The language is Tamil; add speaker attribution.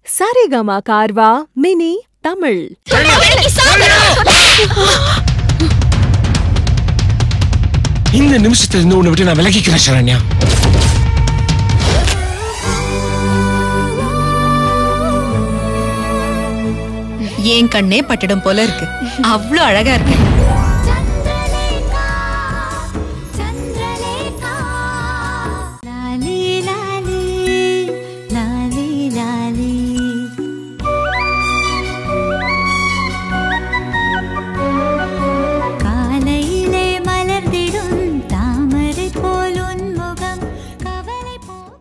Speaker 1: சரிகமா கார்வா மினி தமிழ்.
Speaker 2: இந்த நிமிஷத்துல இருந்து உன்னை விட்டு நான் விலகிக்கிறேன் சரண்யா.
Speaker 3: ஏன் கண்ணே பட்டிடம் போல இருக்கு. அவ்வளவு அழகா இருக்கு.